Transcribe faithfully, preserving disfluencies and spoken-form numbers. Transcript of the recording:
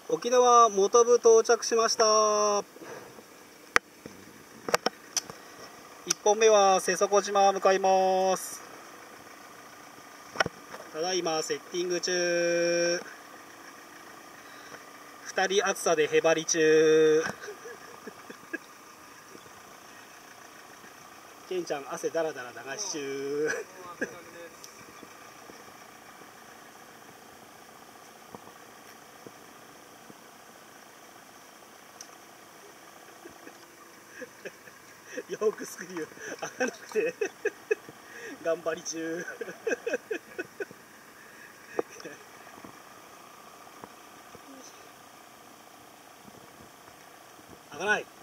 沖縄本部到着しました。いっぽんめは瀬底島向かいます。ただいまセッティング中。ふたり暑さでへばり中。ケンちゃん汗だらだら流し中。ヨークスクリュー開かなくて頑張り中。開かない。